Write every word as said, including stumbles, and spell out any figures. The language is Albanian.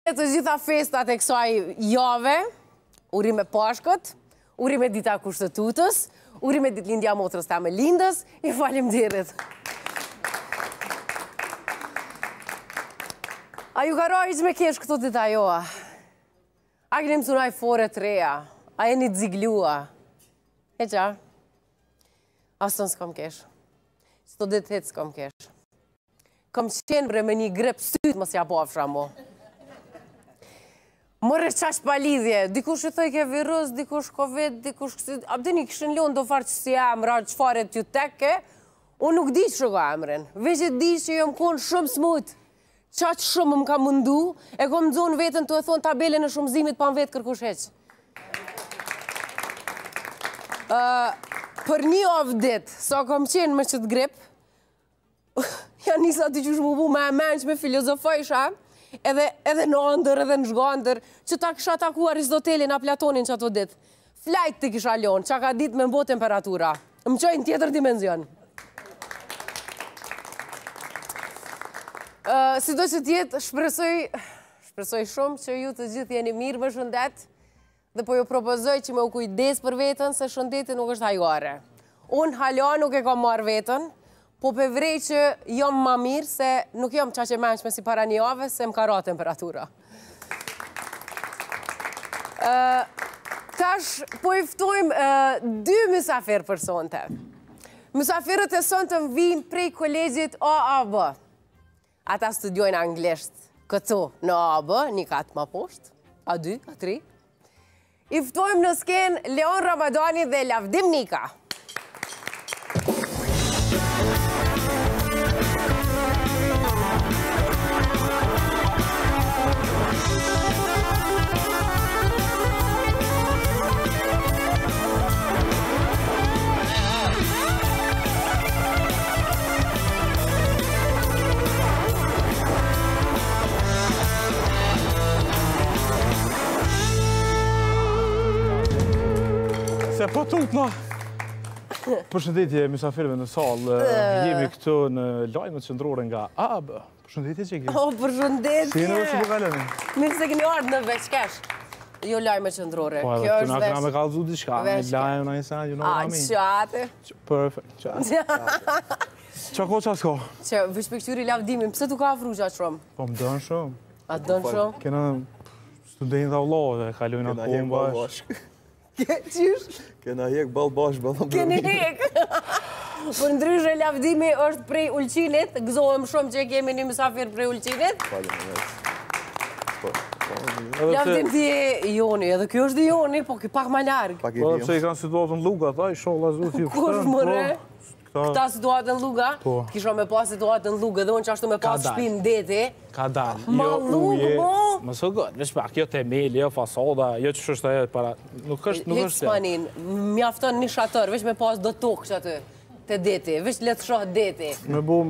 Të gjitha festat e kësaj jave, urime Pashkët, urime dita Kushtetutës, urime ditëlindja motrës ta me lindës, i faleminderit. A ju garojq me kesh këto dita joa? A keni mësunaj fore të reja? A jeni të ziglua? E qa? Asën s'kom kesh. Së të ditë hetë s'kom kesh. Kom qenë bre me një grep sytë mos ja pafshra mo. Mërë qash pa lidhje, dikush i thoi ke virus, dikush Covid, dikush kësi... Abdini këshën lonë do farë që si emra, që fare t'ju teke, unë nuk di që ka emrin. Veç e di që jom konë shumë smut. Qa që shumë më ka mundu, e kom zonë vetën të e thonë tabelën e shumëzimit pa më vetë kërkush heq. Uh, për një avë ditë, sa kom qenë me qëtë grip, janë njësa të që shmu bu me e menq me filozofojsha, edhe, edhe në ndër, edhe në shgandër, që ta kësha taku Aristotelin a Platonin që ato ditë. Flajt të kisha lonë, që ka ditë me mbo temperatura. Më qojnë tjetër dimenzion. Uh, si do që tjetë, shpresoj, shpresoj shumë që ju të gjithë jeni mirë me shëndet, dhe po ju propozoj që me u kujdes për vetën, se shëndeti nuk është hajgare. Unë hala nuk e kam marrë vetën, po përvrej që jam ma mirë, se nuk jam qa që menqme si para një ave, se më ka ra temperatura. Uh, tash, po i ftojmë uh, dy mysafirë për sonte. Mysafirët e sonte më vinë prej kolegjit A A B. Ata studiojnë anglisht këtu në A A B, një katë ma poshtë, A dy, A tri. I ftojmë në skenë Leon Ramadani dhe Lavdim Nika. Se po tut na. Përshëndetje mysafirëve në salë, jemi këtu në lajmet qendrore nga A A B. Përshëndetje që kemi. O, përshëndetje. Si jeni si po kaloni? Mirë se keni ardhur në veçkesh. Jo lajme qendrore. Po, Kjo është na veç. na me kallzu diçka, me lajm na isa, you know what I mean. A, qate. Perfect. Çfarë? Çka ka s'ka? Që veç për këtyri Lavdimin, pse tu ka afru gjatë shumë? Po më dën shumë. A dën shumë? Kena studentë vëllai, kalojnë atë bash. Qysh? Kena hek ball bash, ball Keni hek. Për ndryshe Lavdimi është prej Ulqinit, gëzohem shumë që kemi një mysafir prej Ulqinit. Lavdim ti e Joni, edhe kjo është i Joni, po kjo pak ma largë. Po pse i kanë situatën Luga, ata i shoh lazu ti. Kur mëre? Këta situatën Luga, kisha me pas situatën Luga, dhe unë që ashtu me pas shpinë deti. Ka dalë. Ma Lugë, mo? Më së gëtë, veç pak, jo temeli, jo fasada, jo që shështë e para... Nuk është, nuk është... Hitsmanin, mjafton një shatër, veç me pas do tokë që aty, të deti, veç letë shohë deti. Me bu